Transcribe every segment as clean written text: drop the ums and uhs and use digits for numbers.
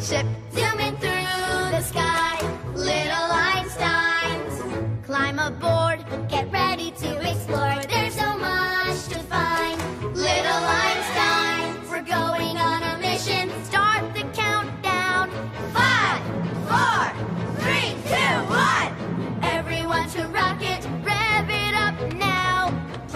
ship, zooming through the sky. Little Einsteins, climb aboard, get ready to explore. There's so much to find. Little Einsteins, we're going on a mission. Start the countdown. 5, 4, 3, 2, 1. Everyone to rocket, rev it up now.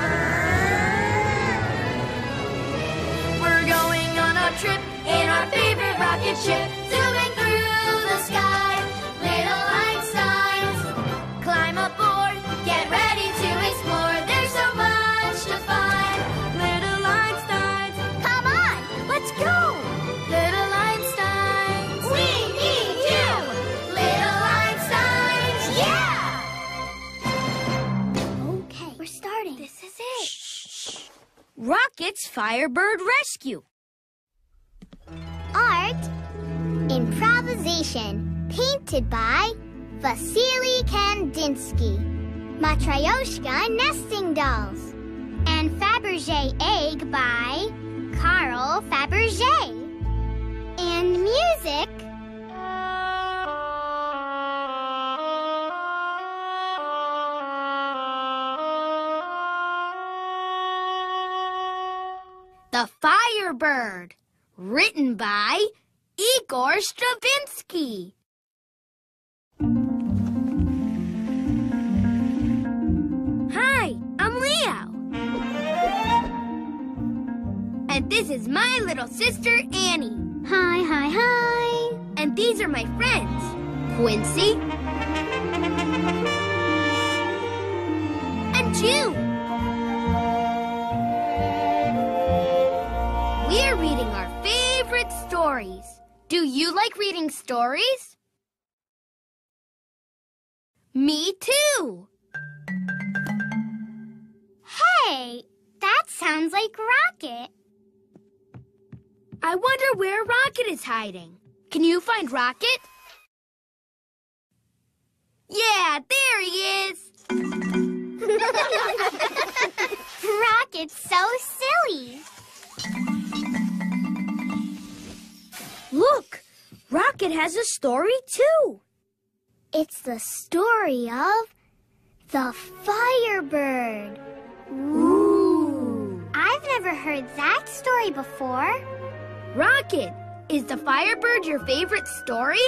We're going on a trip in our favorite rocket ship, zooming through the sky. Little Einsteins, climb aboard, get ready to explore. There's so much to find. Little Einsteins, come on, let's go. Little Einsteins, we need you. Little Einsteins, yeah. Okay, we're starting. This is it. Shh. Rocket's Firebird Rescue. Art, improvisation, painted by Vasily Kandinsky. Matryoshka nesting dolls. And Fabergé egg by Carl Fabergé. And music The Firebird, written by Igor Stravinsky. Hi, I'm Leo. And this is my little sister, Annie. Hi, hi, hi. And these are my friends, Quincy and June. We're reading our favorite stories. Do you like reading stories? Me too. Hey, that sounds like Rocket. I wonder where Rocket is hiding. Can you find Rocket? Yeah, there he is. Rocket's so silly. Look, Rocket has a story too. It's the story of the Firebird. Ooh. I've never heard that story before. Rocket, is the Firebird your favorite story?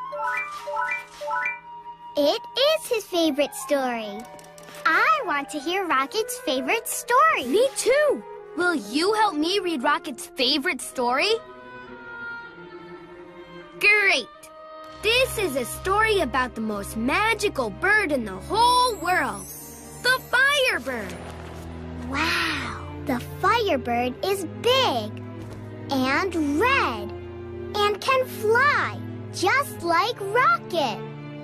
It is his favorite story. I want to hear Rocket's favorite story. Me too. Will you help me read Rocket's favorite story? Great. This is a story about the most magical bird in the whole world, the Firebird. Wow. The Firebird is big and red and can fly just like Rocket.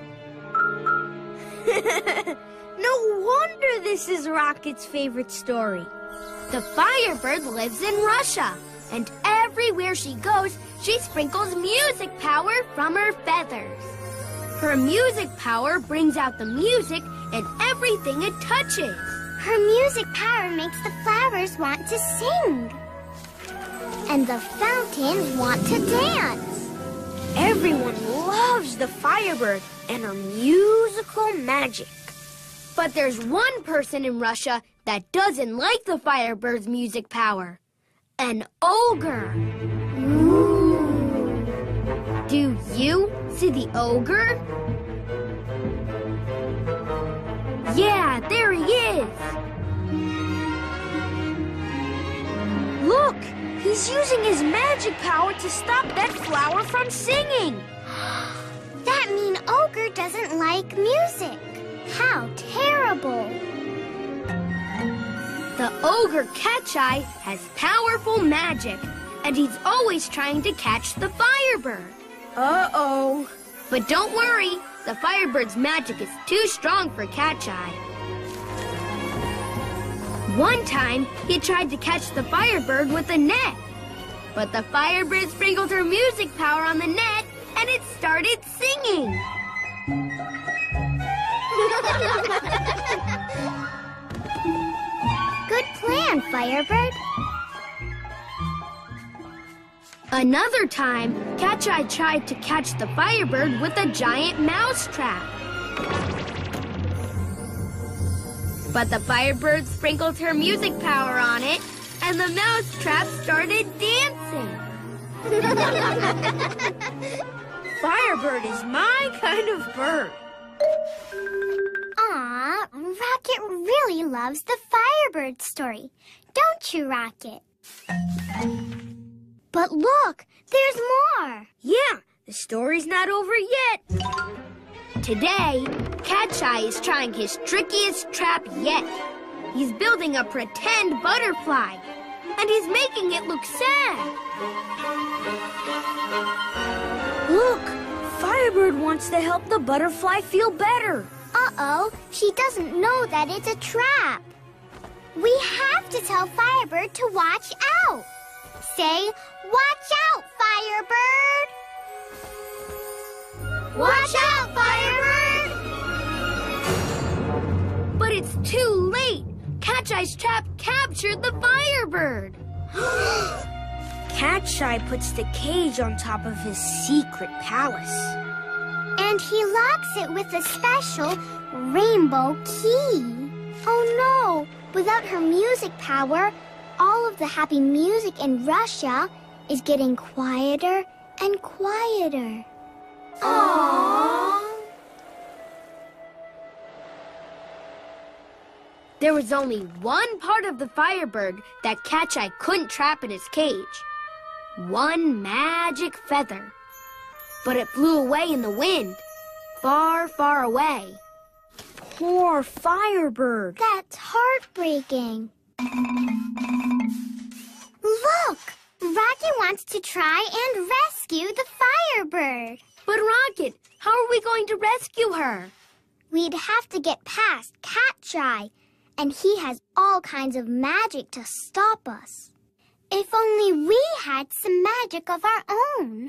No wonder this is Rocket's favorite story. The Firebird lives in Russia, and everywhere she goes, she sprinkles music power from her feathers. Her music power brings out the music in everything it touches. Her music power makes the flowers want to sing. And the fountains want to dance. Everyone loves the Firebird and her musical magic. But there's one person in Russia that doesn't like the Firebird's music power. An ogre. Ooh. Do you see the ogre? Yeah, there he is. Look, he's using his magic power to stop that flower from singing. That mean Ogre doesn't like music. How terrible. The ogre Catch-Eye has powerful magic, and he's always trying to catch the Firebird. Uh-oh. But don't worry, the Firebird's magic is too strong for Catch-Eye. One time, he tried to catch the Firebird with a net. But the Firebird sprinkled her music power on the net, and it started singing. Good plan, Firebird. Another time, Catch-Eye tried to catch the Firebird with a giant mouse trap. But the Firebird sprinkled her music power on it, and the mouse trap started dancing. Firebird is my kind of bird. Aw, Rocket really loves the Firebird story. Don't you, Rocket? But look, there's more. Yeah, the story's not over yet. Today, Catch-Eye is trying his trickiest trap yet. He's building a pretend butterfly, and he's making it look sad. Look, Firebird wants to help the butterfly feel better. Uh-oh, she doesn't know that it's a trap. We have to tell Firebird to watch out. Say, watch out, Firebird! Watch out, Firebird! But it's too late. Catch-Eye's trap captured the Firebird. Catch-Eye puts the cage on top of his secret palace. And he locks it with a special rainbow key. Oh no! Without her music power, all of the happy music in Russia is getting quieter and quieter. Aww. There was only one part of the Firebird that Catch-Eye couldn't trap in his cage. One magic feather. But it flew away in the wind, far, far away. Poor Firebird. That's heartbreaking. Look! Rocket wants to try and rescue the Firebird. But Rocket, how are we going to rescue her? We'd have to get past Catch-Eye, and he has all kinds of magic to stop us. If only we had some magic of our own.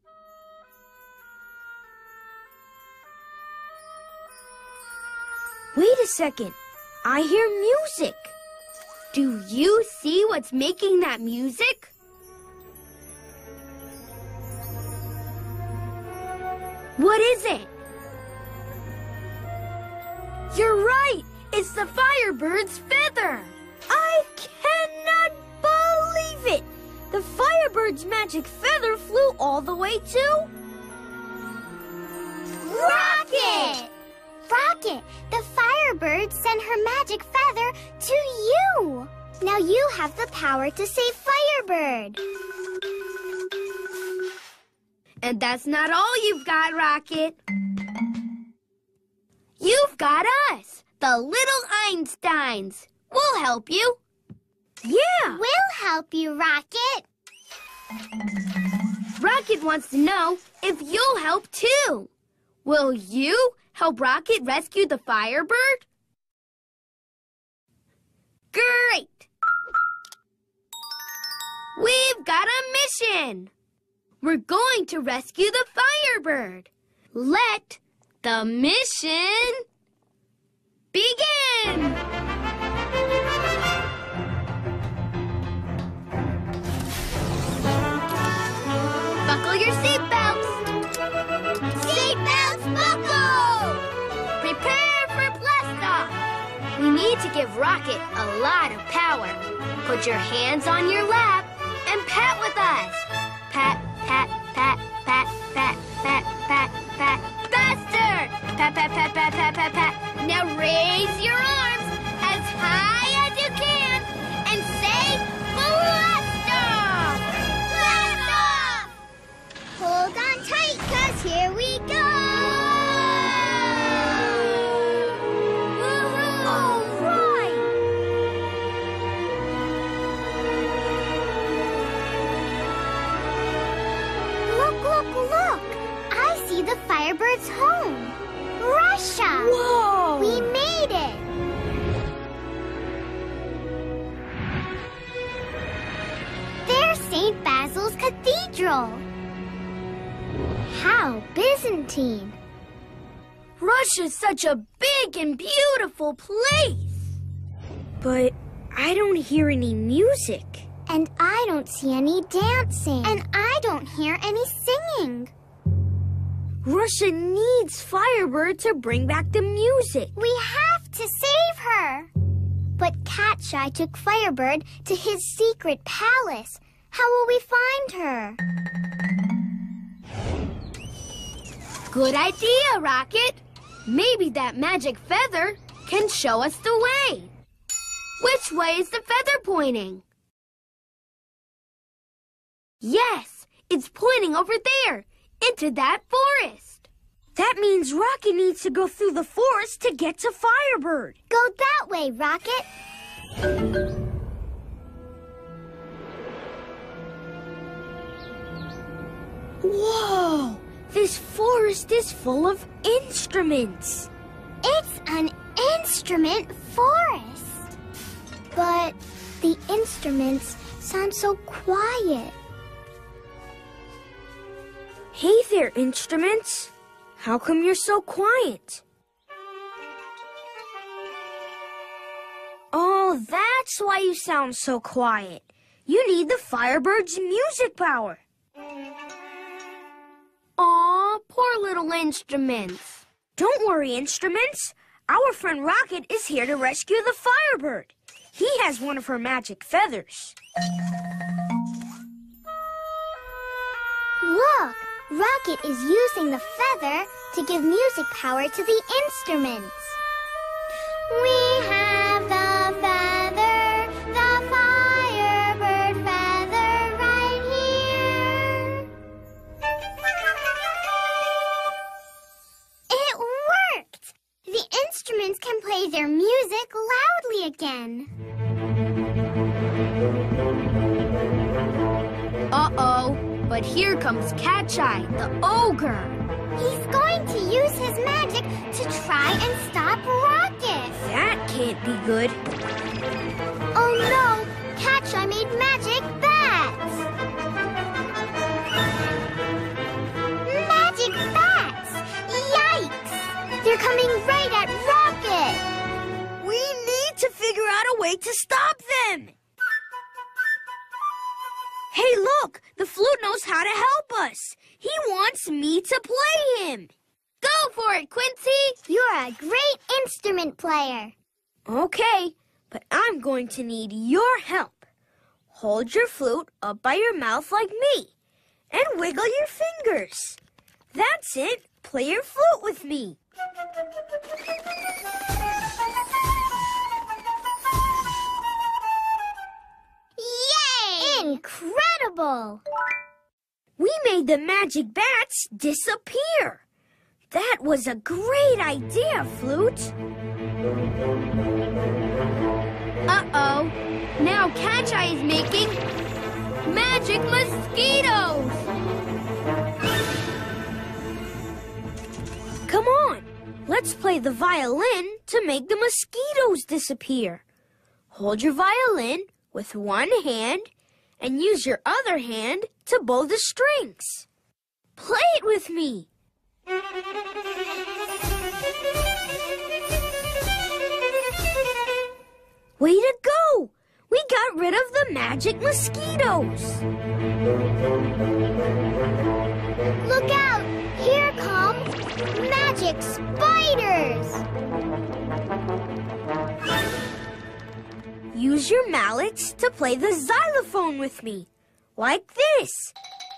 Wait a second. I hear music. Do you see what's making that music? What is it? You're right. It's the Firebird's feather. I cannot believe it. The Firebird's magic feather flew all the way to... Rocket! Rocket, the Firebird sent her magic feather to you. Now you have the power to save Firebird. And that's not all you've got, Rocket. You've got us, the little Einsteins. We'll help you. Yeah. We'll help you, Rocket. Rocket wants to know if you'll help too. Will you help Rocket rescue the Firebird? Great! We've got a mission! We're going to rescue the Firebird. Let the mission begin! Buckle your seatbelts! Seatbelts buckle! Prepare for blast off! We need to give Rocket a lot of power. Put your hands on your lap and pat with us. Pat, pat, pat, pat, pat, pat, pat, pat. Faster! Pat, pat, pat, pat, pat, pat, pat. Now raise your arms as high as you can and say blast off! Blast off! Hold on tight, 'cause here we go! All right! Look! I see the Firebird's home. Russia! Whoa! We made it! There's St. Basil's Cathedral. How Byzantine. Russia's such a big and beautiful place. But I don't hear any music. And I don't see any dancing. And I don't hear any singing. Russia needs Firebird to bring back the music. We have to save her. But Catch-Eye took Firebird to his secret palace. How will we find her? Good idea, Rocket. Maybe that magic feather can show us the way. Which way is the feather pointing? Yes, it's pointing over there, into that forest. That means Rocket needs to go through the forest to get to Firebird. Go that way, Rocket. Whoa! This forest is full of instruments. It's an instrument forest. But the instruments sound so quiet. Hey there, instruments. How come you're so quiet? Oh, that's why you sound so quiet. You need the Firebird's music power. Aw, poor little instruments. Don't worry, instruments. Our friend Rocket is here to rescue the Firebird. He has one of her magic feathers. Look, Rocket is using the feather to give music power to the instruments. We have the feather, the Firebird feather right here. It worked! The instruments can play their music loudly again. Uh-oh, but here comes Catch-Eye, the ogre. He's going to use his magic to try and stop Rocket. That can't be good. Oh no! Catch-Eye made magic bats! Magic bats! Yikes! They're coming right at Rocket! We need to figure out a way to stop them. Hey, look! The flute knows how to help us. He wants me to play him. Go for it, Quincy! You're a great instrument player. Okay, but I'm going to need your help. Hold your flute up by your mouth like me and wiggle your fingers. That's it. Play your flute with me. Yay! Incredible! We made the magic bats disappear. That was a great idea, Flute. Uh-oh. Now Catch-Eye is making magic mosquitoes. Come on. Let's play the violin to make the mosquitoes disappear. Hold your violin with one hand and use your other hand to bow the strings. Play it with me. Way to go! We got rid of the magic mosquitoes. Look out! Here come magic spiders! Use your mallets to play the xylophone with me, like this.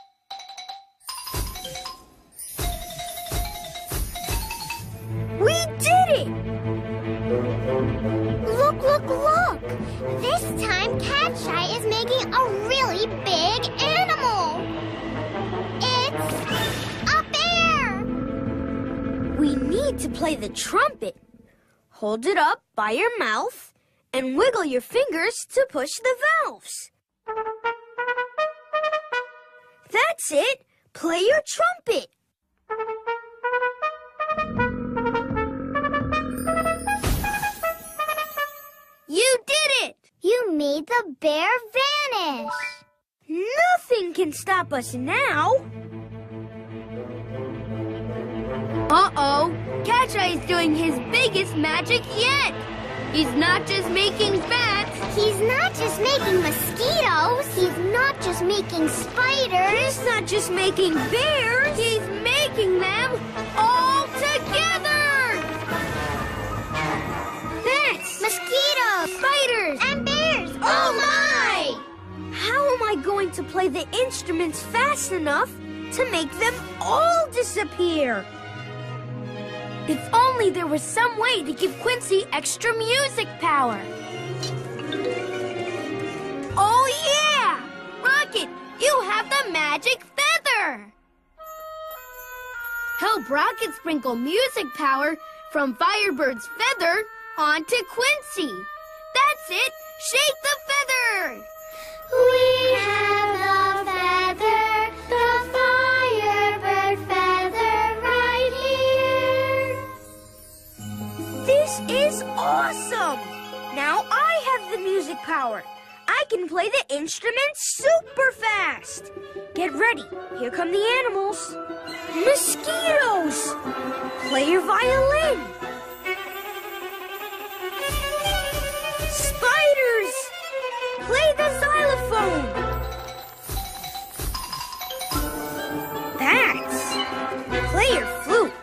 We did it! Look, look, look! This time Catch-Eye is making a really big animal! It's a bear! We need to play the trumpet. Hold it up by your mouth and wiggle your fingers to push the valves. That's it! Play your trumpet! You did it! You made the bear vanish! Nothing can stop us now! Uh-oh! Catch-Eye is doing his biggest magic yet! He's not just making bats. He's not just making mosquitoes. just making spiders. He's not just making bears. He's making them all together. Bats, Mosquitoes, spiders, and bears. oh my! How am I going to play the instruments fast enough to make them all disappear? If only there was some way to give Quincy extra music power. Oh yeah! Rocket, you have the magic feather! Help Rocket sprinkle music power from Firebird's feather onto Quincy. That's it! Shake the feather! We have the feather, the Firebird feather right here. This is awesome! Now I have the music power. I can play the instrument super fast. Get ready. Here come the animals. Mosquitoes! Play your violin. Spiders! Play the xylophone. Bats! Play your flute.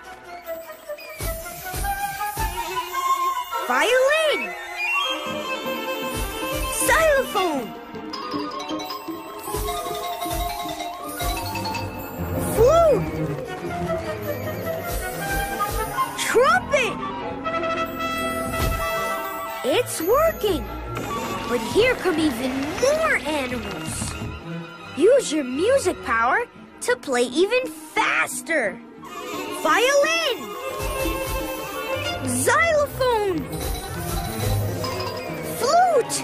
Violin! Xylophone! Flute! Trumpet! It's working! But here come even more animals. Use your music power to play even faster. Violin! Xylophone! Flute!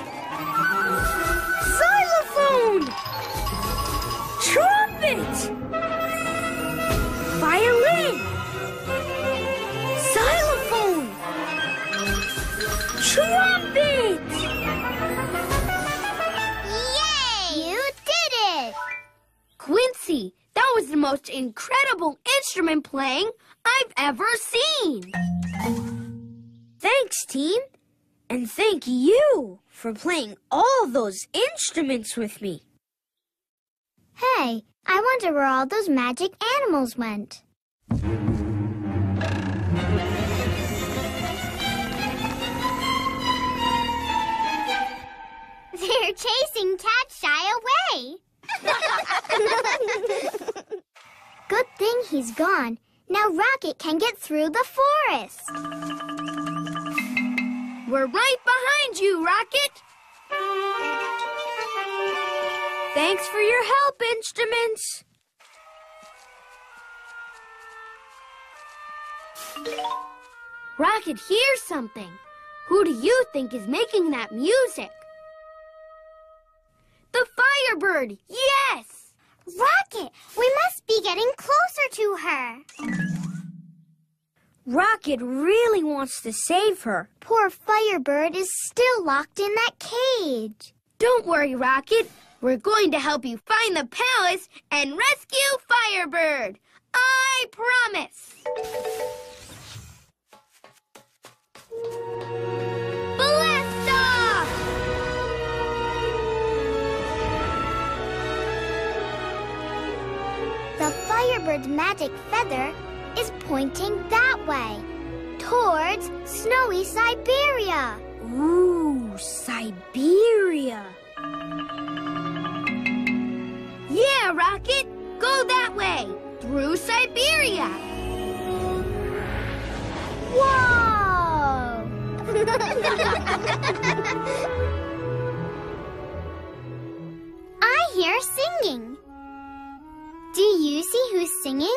Xylophone! Trumpet! Violin! Xylophone! Trumpet! Yay! You did it! Quincy, that was the most incredible instrument playing I've ever seen. Thanks, team. And thank you for playing all those instruments with me. Hey, I wonder where all those magic animals went. They're chasing Cat Shy away. Good thing he's gone. Now Rocket can get through the forest. We're right behind you, Rocket. Thanks for your help, instruments. Rocket hears something. Who do you think is making that music? The Firebird, yes! Rocket, we must be getting closer to her. Rocket really wants to save her. Poor Firebird is still locked in that cage. Don't worry, Rocket. We're going to help you find the palace and rescue Firebird. I promise. Blast off! The Firebird's magic feather is pointing that way, towards snowy Siberia. Ooh, Siberia. Yeah, Rocket, go that way, through Siberia. Whoa! I hear singing. Do you see who's singing?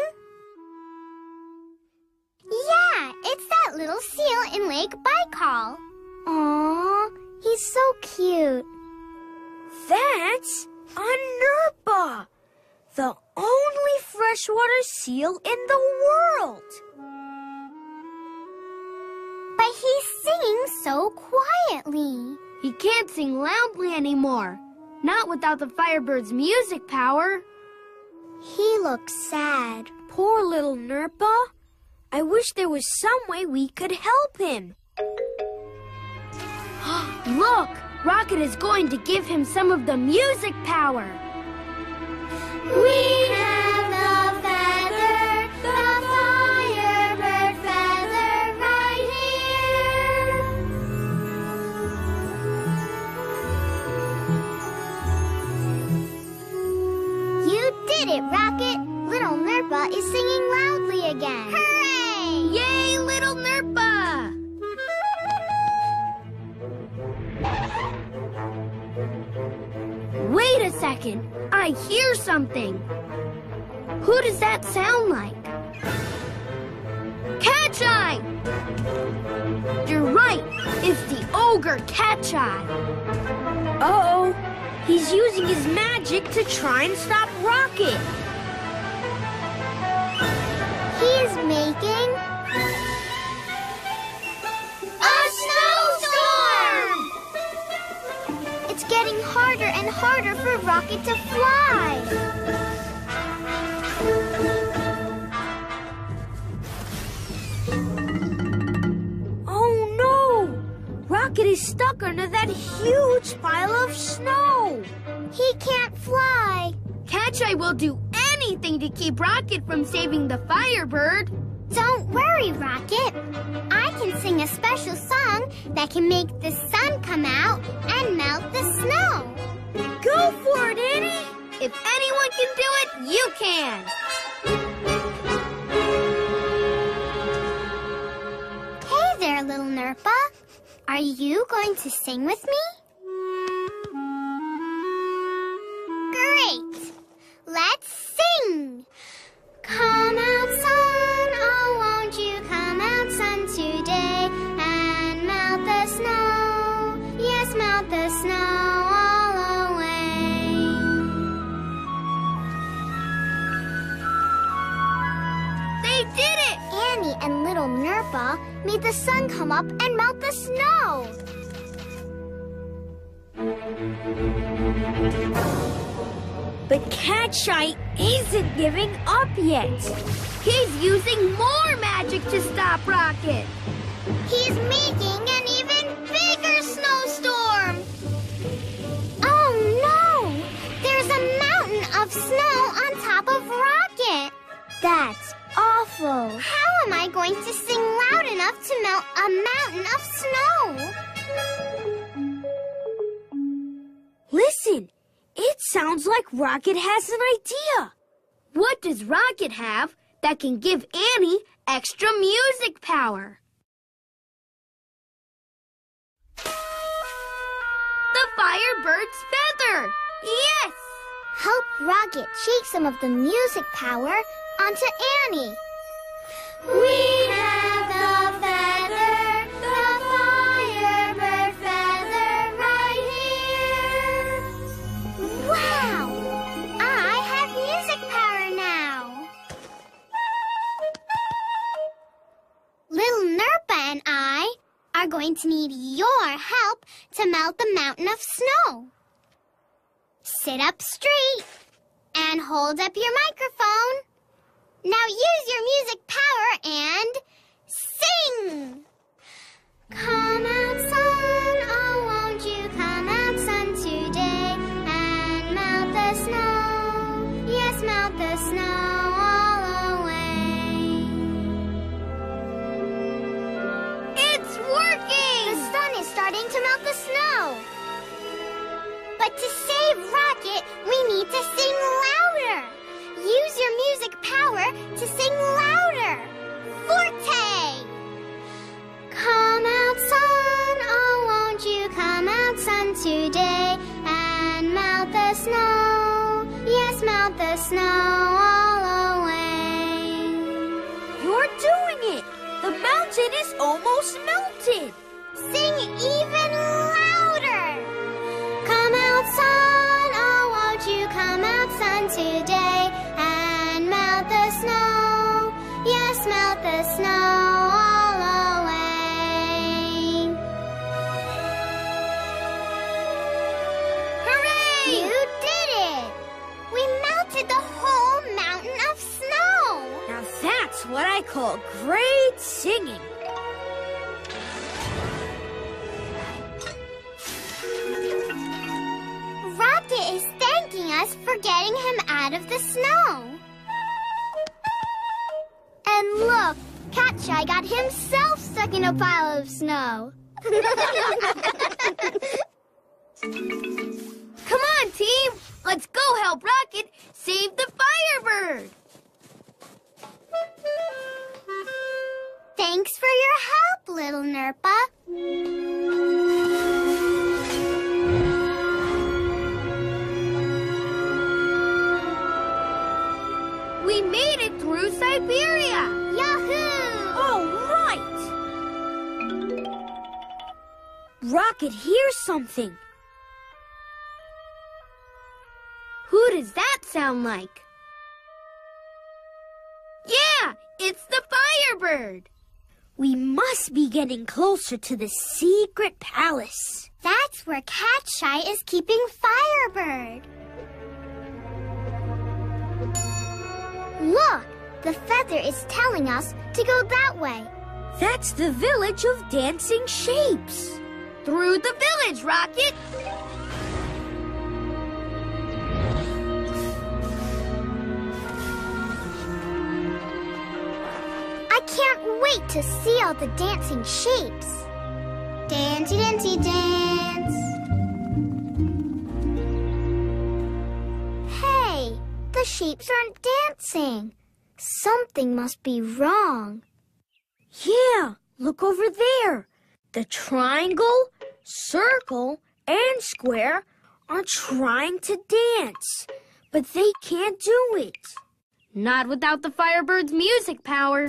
Yeah, it's that little seal in Lake Baikal. Aww, he's so cute. That's a Nerpa, the only freshwater seal in the world. But he's singing so quietly. He can't sing loudly anymore, not without the Firebird's music power. He looks sad. Poor little Nerpa. I wish there was some way we could help him. Look, Rocket is going to give him some of the music power. We have the feather, the Firebird feather right here. You did it, Rocket! Little Nerpa is singing loudly again. Hooray! Yay, little Nerpa! Wait a second. I hear something. Who does that sound like? Catch-Eye! You're right. It's the ogre Catch-Eye. Uh-oh. He's using his magic to try and stop Rocket. He's making A snowstorm! It's getting harder and harder for Rocket to fly. Oh no! Rocket is stuck under that huge pile of snow. He can't fly. Catch-Eye will do anything to keep Rocket from saving the Firebird. Don't worry, Rocket. I can sing a special song that can make the sun come out and melt the snow. Go for it, Annie! If anyone can do it, you can! Hey there, little Nerpa. Are you going to sing with me? Great! Let's sing! Come out, sun, oh, won't you come out, sun, today and melt the snow? Yes, melt the snow all away. They did it! Annie and little Nerpa made the sun come up and melt the snow. But Catch-Eye isn't giving up yet. He's using more magic to stop Rocket. He's making an even bigger snowstorm. Oh no! There's a mountain of snow on top of Rocket. That's awful. How am I going to sing loud enough to melt a mountain of snow? Listen, it sounds like Rocket has an idea. What does Rocket have that can give Annie extra music power? The Firebird's feather! Yes! Help Rocket shake some of the music power onto Annie. We have the feather, the Firebird feather right here. Wow! I have music power now. Little Nerpa and I are going to need your help to melt the mountain of snow. Sit up straight and hold up your microphone. Now use your music power and sing! Come out, sun, oh, won't you come out, sun, today and melt the snow. Yes, melt the snow all away. It's working! The sun is starting to melt the snow. But to save Rocket, we need to sing louder. Use your music power to sing louder. Forte! Come out, sun, oh, won't you come out, sun, today and melt the snow. Yes, melt the snow all away. You're doing it! The mountain is almost melted! Sing even louder. Come out, sun, oh, won't you come out, sun, today and melt the snow. Yes, melt the snow all away. Hooray! You did it! We melted the whole mountain of snow. Now that's what I call great singing. Rocket is thanking us for getting him out of the the snow. And look, Catch-Eye got himself stuck in a pile of snow. Come on, team! Let's go help Rocket save the Firebird! Thanks for your help, little Nerpa. We made it through Siberia! Yahoo! All right! Rocket hears something. Who does that sound like? Yeah, it's the Firebird. We must be getting closer to the secret palace. That's where Catch-Eye is keeping Firebird. Look, the feather is telling us to go that way. That's the village of dancing shapes. Through the village, Rocket! I can't wait to see all the dancing shapes. Dancey, dancey, dance. Hey, the shapes aren't dancing. Something must be wrong. Yeah, look over there. The triangle, circle, and square are trying to dance, but they can't do it. Not without the Firebird's music power.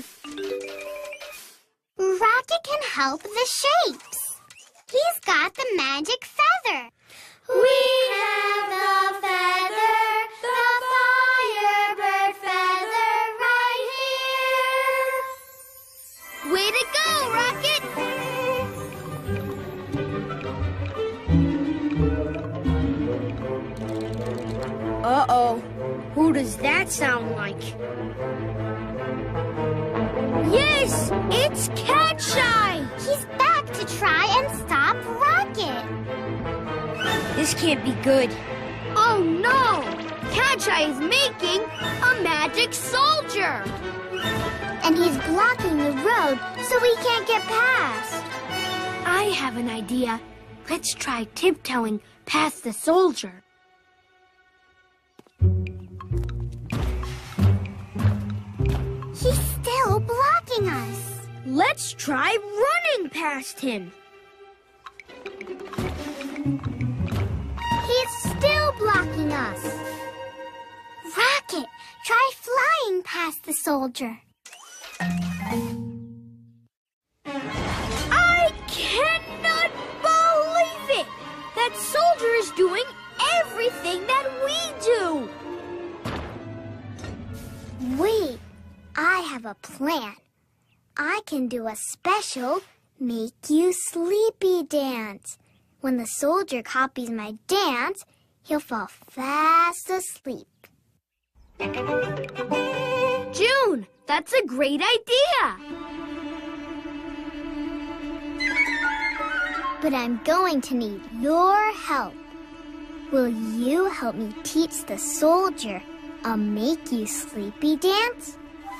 Rocket can help the shapes. He's got the magic feather. We have the feather, the Firebird feather right here. Way to go, Rocket! Uh-oh. Who does that sound like? Yes, it's Catch-Eye! He's back to try and stop Rocket. This can't be good. Oh, no! Catch-Eye is making a magic soldier! And he's blocking the road so we can't get past. I have an idea. Let's try tiptoeing past the soldier. He's still blocking us. Let's try running past him. He's still blocking us. Rocket, try flying past the soldier. I cannot believe it! That soldier is doing everything that we do! Wait, I have a plan. I can do a special make you sleepy dance. When the soldier copies my dance, he'll fall fast asleep. June, that's a great idea! But I'm going to need your help. Will you help me teach the soldier a make you sleepy dance?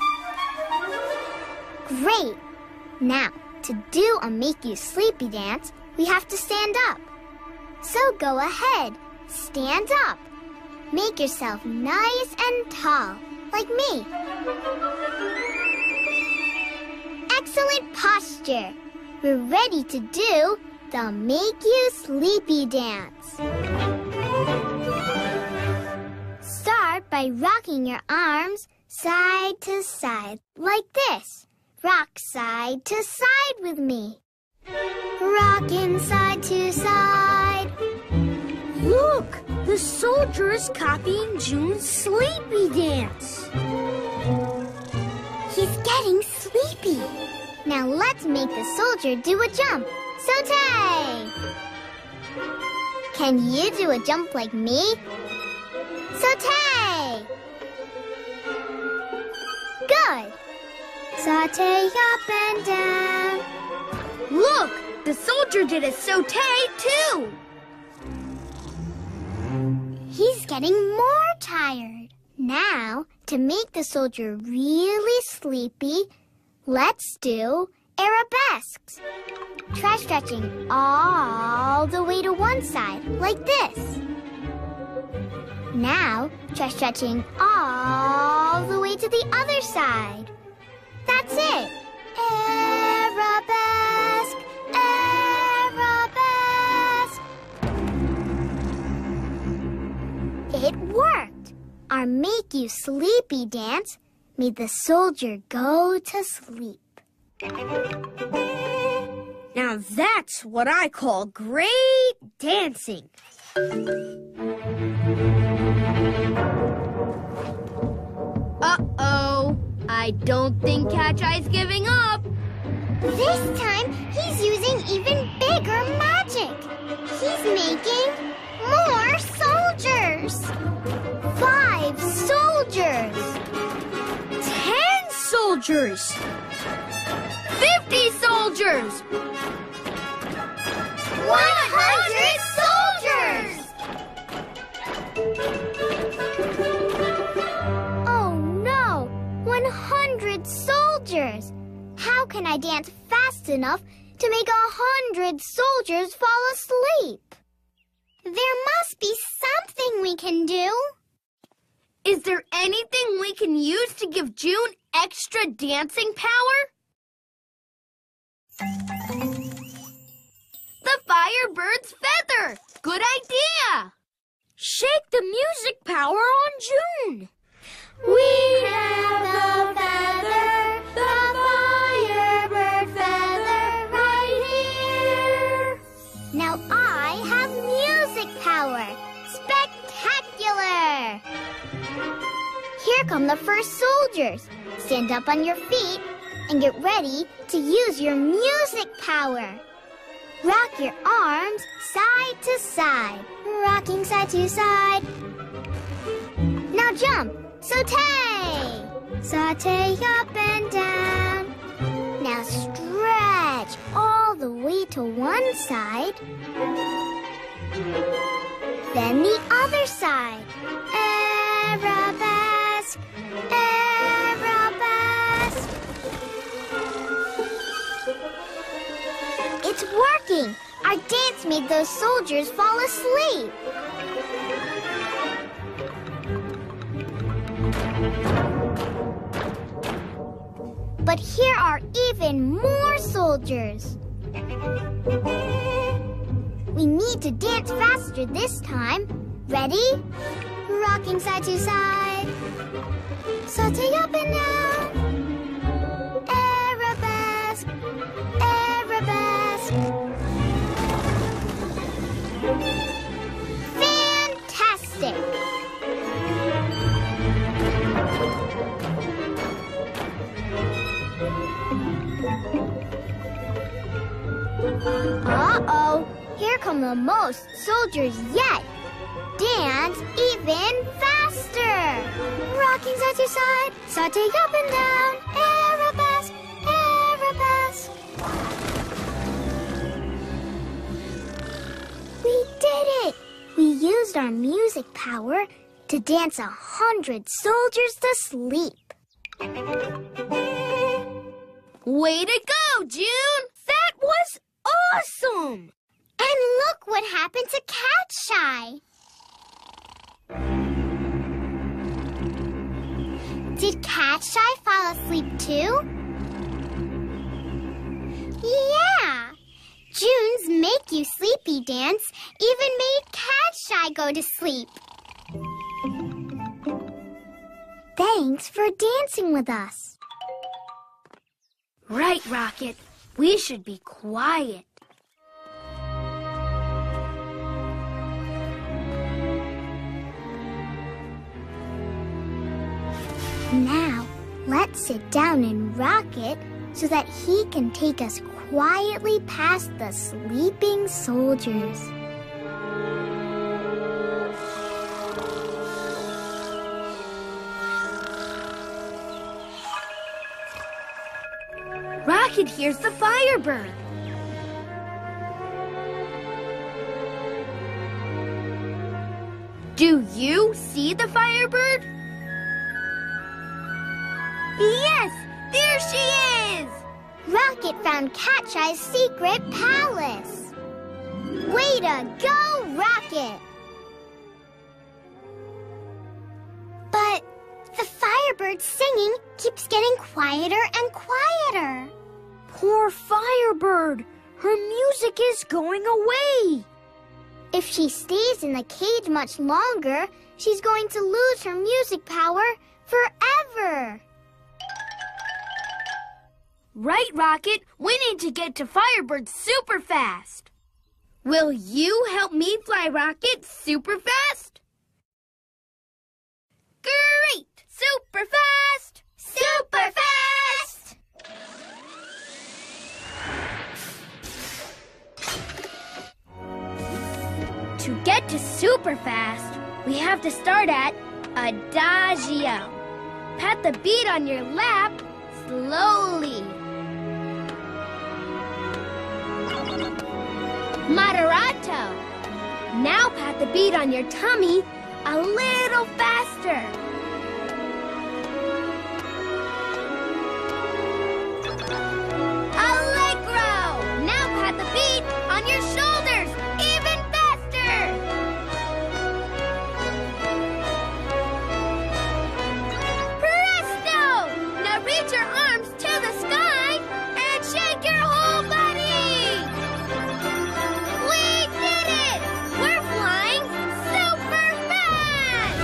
Great! Now, to do a make you sleepy dance, we have to stand up. So go ahead, stand up. Make yourself nice and tall, like me. Excellent posture. We're ready to do the Make You Sleepy Dance. Start by rocking your arms side to side, like this. Rock side to side with me. Rockin' side to side. Look, the soldier is copying June's sleepy dance. He's getting sleepy. Now let's make the soldier do a jump. Saute! Can you do a jump like me? Saute! Good. Saute up and down. Look, the soldier did a saute too. He's getting more tired. Now, to make the soldier really sleepy, let's do arabesques. Try stretching all the way to one side, like this. Now, try stretching all the way to the other side. That's it. Arabesque, arabesque. It worked. Our make you sleepy dance made the soldier go to sleep. Now that's what I call great dancing. Uh-oh. I don't think Catch Eye's giving up. This time, he's using even bigger magic. He's making more soldiers. 5 soldiers. 10 soldiers. 50 soldiers. 100 soldiers! Oh no! 100 soldiers! How can I dance fast enough to make 100 soldiers fall asleep? There must be something we can do. Is there anything we can use to give June extra dancing power? The Firebird's feather! Good idea! Shake the music power on June. We have the feather, the Firebird feather right here. Now I have music power. Spectacular! Here come the first soldiers. Stand up on your feet and get ready to use your music power. Rock your arms side to side, rocking side to side. Now jump, saute, saute up and down. Now stretch all the way to one side, then the other side. Arabesque, arabesque. It's working! Our dance made those soldiers fall asleep. But here are even more soldiers. We need to dance faster this time. Ready? Rocking side to side. Saute up and down. Arabesque, arabesque. Fantastic! Uh-oh, here come the most soldiers yet. Dance even faster. Rocking side to side, saute up and down. Arabesque, arabesque. We did it! We used our music power to dance 100 soldiers to sleep. Way to go, June! That was awesome! And look what happened to Catch Eye. Did Catch Eye fall asleep too? Yeah! June's Make You Sleepy dance even made Catch Eye go to sleep. Thanks for dancing with us. Right, Rocket. We should be quiet. Now, let's sit down and rock it so that he can take us quietly past the sleeping soldiers. Rocket hears the Firebird. Do you see the Firebird? Yes! There she is! Rocket found Catch-Eye's secret palace. Way to go, Rocket! But the Firebird's singing keeps getting quieter and quieter. Poor Firebird! Her music is going away! If she stays in the cage much longer, she's going to lose her music power forever. Right, Rocket? We need to get to Firebird super fast. Will you help me fly Rocket super fast? Great! Super fast! Super fast! To get to super fast, we have to start at Adagio. Pat the beat on your lap slowly. Moderato. Now pat the beat on your tummy a little faster. Allegro. Now pat the beat on your shoulders even faster. Presto. Now reach your arms to the sky and shake your whole body. We did it! We're flying super fast!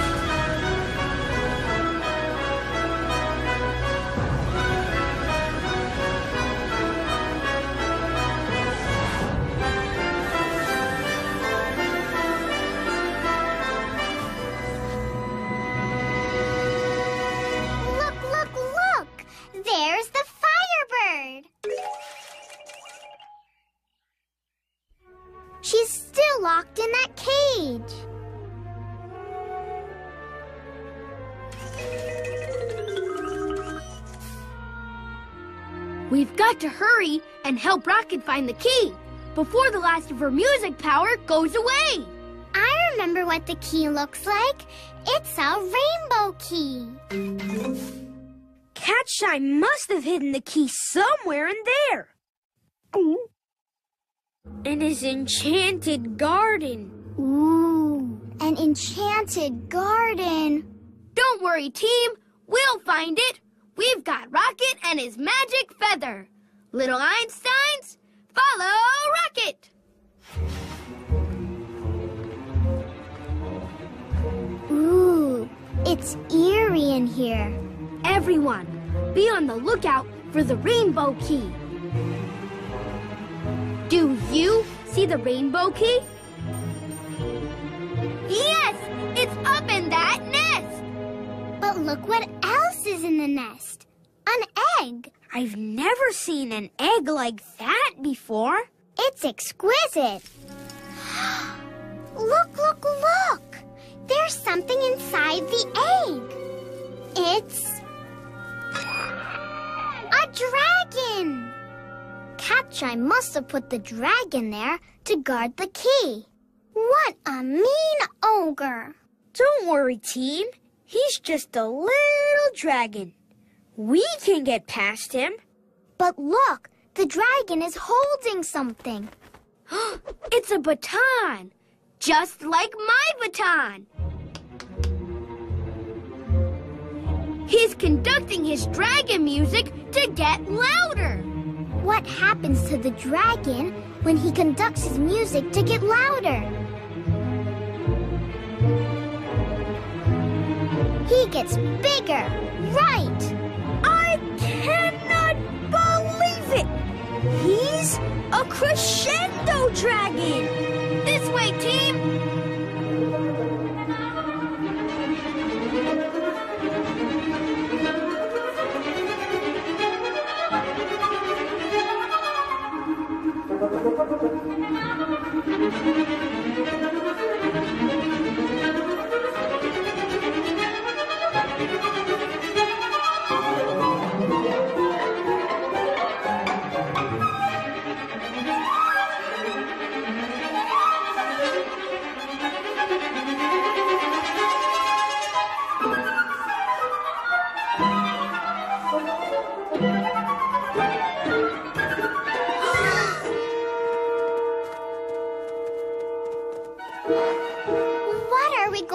Look, look, look! There's the Firebird! She's still locked in that cage. We've got to hurry and help Rocket find the key before the last of her music power goes away. I remember what the key looks like. It's a rainbow key. Catch-Eye must have hidden the key somewhere in there. In his enchanted garden. Ooh, an enchanted garden. Don't worry, team. We'll find it. We've got Rocket and his magic feather. Little Einsteins, follow Rocket. Ooh, it's eerie in here. Everyone, be on the lookout for the rainbow key. Do you see the rainbow key? Yes, it's up in that nest. But look what else is in the nest. An egg. I've never seen an egg like that before. It's exquisite. Look, look, look. There's something inside the egg. It's a dragon. Catch-Eye must have put the dragon there to guard the key. What a mean ogre. Don't worry, team. He's just a little dragon. We can get past him. But look, the dragon is holding something. It's a baton, just like my baton. He's conducting his dragon music to get louder. What happens to the dragon when he conducts his music to get louder? He gets bigger, right? I cannot believe it! He's a crescendo dragon! This way, team!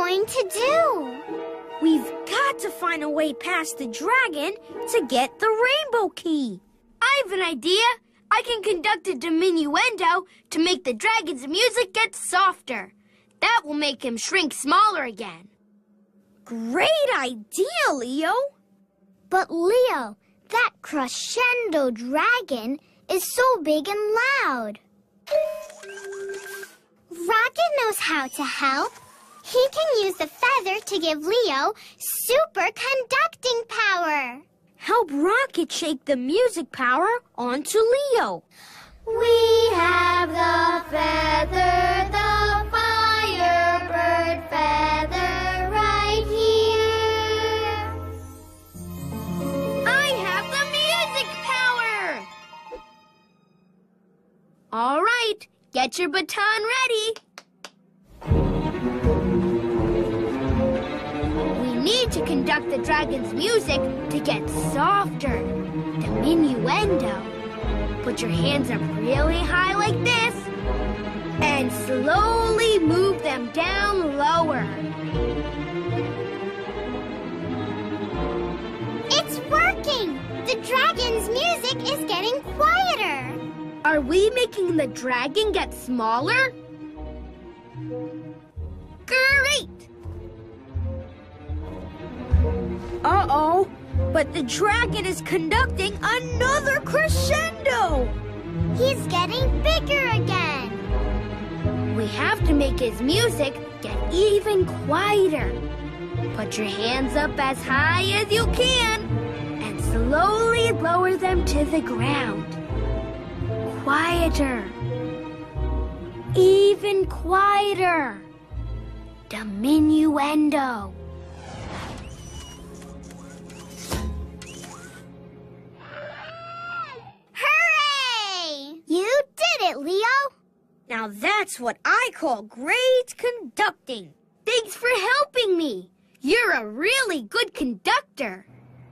going to do? We've got to find a way past the dragon to get the rainbow key. I have an idea. I can conduct a diminuendo to make the dragon's music get softer. That will make him shrink smaller again. Great idea, Leo. But Leo, that crescendo dragon is so big and loud. Rocket knows how to help. He can use the feather to give Leo superconducting power. Help Rocket shake the music power onto Leo. We have the feather, the Firebird feather right here. I have the music power! All right, get your baton ready. We need to conduct the dragon's music to get softer. Diminuendo. Put your hands up really high like this and slowly move them down lower. It's working! The dragon's music is getting quieter. Are we making the dragon get smaller? Great! Uh-oh, but the dragon is conducting another crescendo! He's getting bigger again. We have to make his music get even quieter. Put your hands up as high as you can and slowly lower them to the ground. Quieter. Even quieter. Diminuendo. Hooray! You did it, Leo. Now that's what I call great conducting. Thanks for helping me. You're a really good conductor.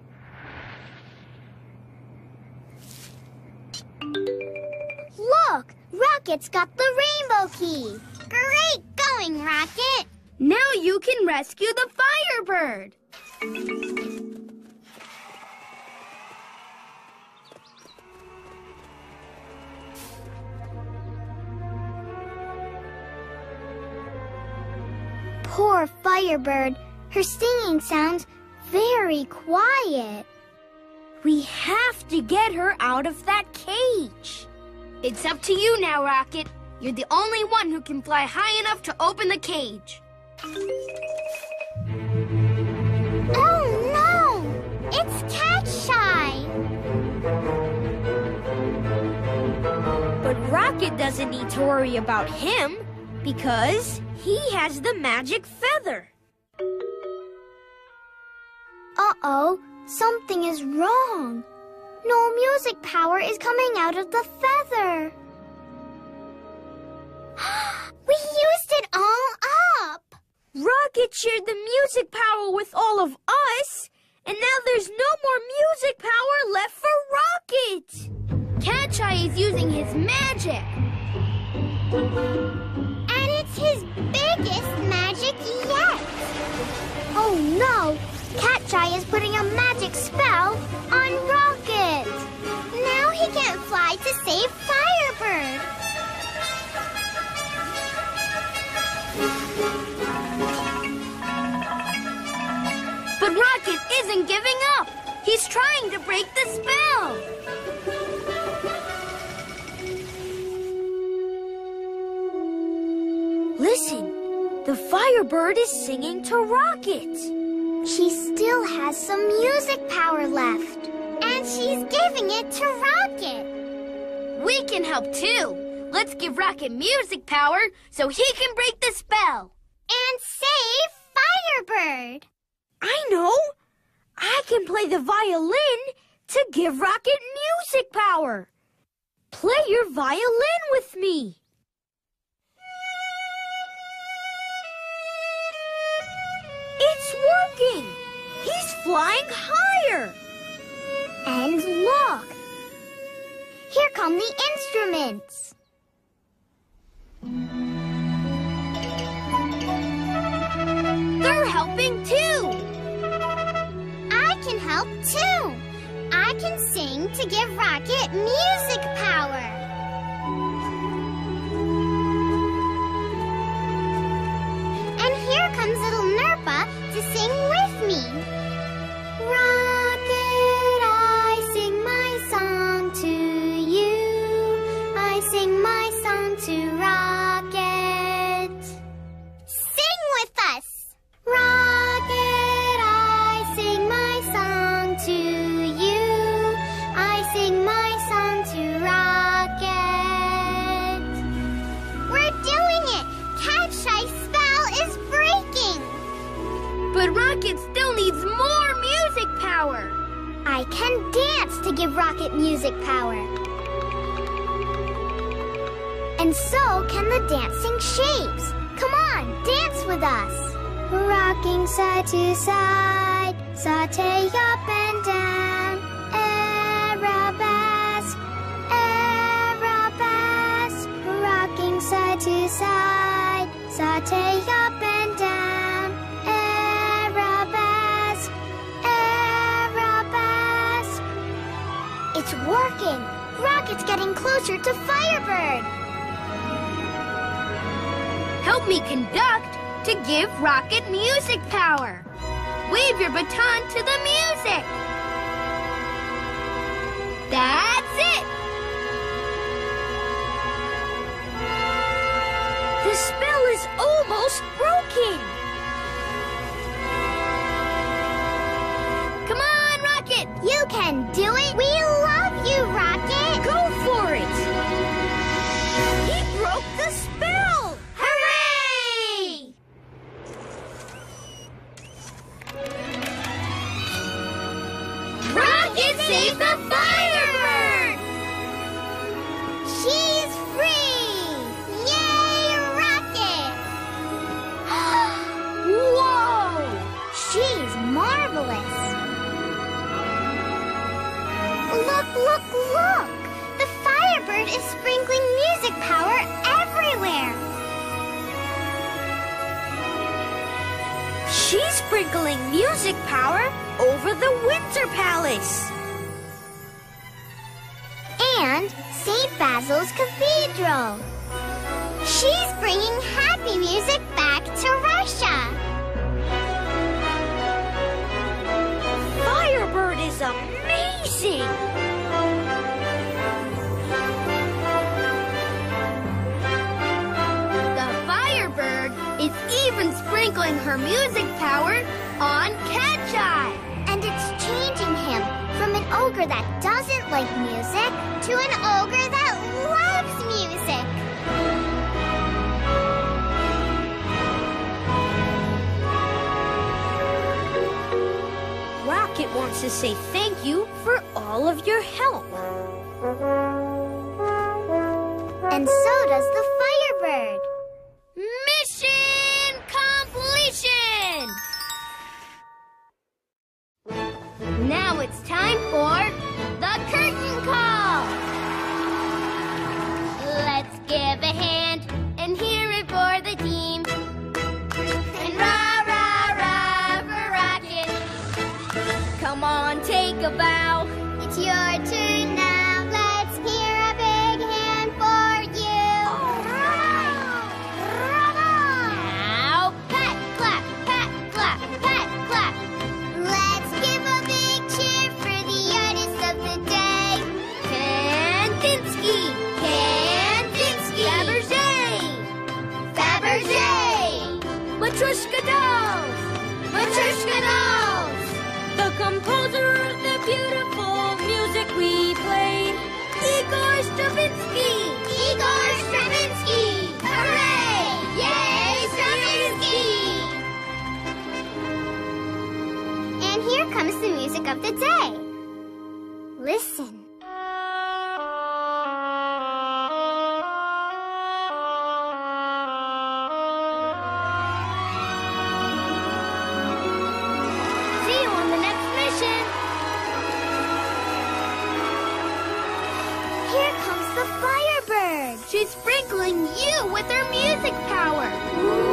Look, Rocket's got the rainbow key. Great going, Rocket. Now you can rescue the Firebird. Poor Firebird. Her singing sounds very quiet. We have to get her out of that cage. It's up to you now, Rocket. You're the only one who can fly high enough to open the cage. Oh, no! It's Catch-Eye. But Rocket doesn't need to worry about him because he has the magic feather. Uh-oh, something is wrong. No music power is coming out of the feather. We used it all up. Rocket shared the music power with all of us, and now there's no more music power left for Rocket. Catch-Eye is using his magic. And it's his biggest magic yet. Oh no, Catch-Eye is putting a magic spell on Rocket. Now he can't fly to save Firebird. But Rocket isn't giving up. He's trying to break the spell. Listen, the Firebird is singing to Rocket. She still has some music power left. And she's giving it to Rocket. We can help too. Let's give Rocket music power so he can break the spell. And save Firebird. I know. I can play the violin to give Rocket music power. Play your violin with me. It's working. He's flying higher. And look. Here come the instruments. help too. I can sing to give Rocket music power. And here comes little Nerpa to sing with me. Rocket, I sing my song to you. I sing my song to Rocket. Sing with us. Rocket, I sing my song to you. I sing my song to Rocket. We're doing it. Cat's Shy spell is breaking. But Rocket still needs more music power. I can dance to give Rocket music power. And so can the dancing shapes. Come on, dance with us. Rocking side to side, saute up and down. Arabesque, arabesque. Rocking side to side, saute up and down. Arabesque, arabesque. It's working. Rocket's getting closer to Firebird. Help me conduct to give Rocket music power. Wave your baton to the music. That's it. The spell is almost broken. Come on, Rocket. You can do it. We love you, Rocket. Go for it. He broke the spell. Hooray! Rocket saved the Firebird. She's free! Yay, Rocket! Whoa! She's marvelous. Look, look, look! The Firebird is sprinkling music power everywhere. She's sprinkling music power over the Winter Palace. And St. Basil's Cathedral. She's bringing happy music back to Russia. Firebird is amazing! The Firebird is even sprinkling her music power on Cat's Eye. And it's changing him from an ogre that doesn't like music to an ogre that loves music. Rocket wants to say thank you for all of your help. And so does the Firebird. Mission completion! Now it's time for the curtain call. Let's give a hand and hear it for the team. And rah, rah, rah for Rocket. Come on, take a bow. It's your turn now. Let's hear a big hand for you. Bravo! Now, pat, clap, pat, clap, pat, clap. Let's give a big cheer for the artist of the day. Kandinsky! Kandinsky! Fabergé! Fabergé! Matryoshka dolls! Matryoshka dolls! The composer of the beautiful music we played, Igor Stravinsky! Igor Stravinsky! Hooray! Yay, Stravinsky! And here comes the music of the day. Listen. See you on the next mission! Here comes the Firebird. She's sprinkling you with her music power!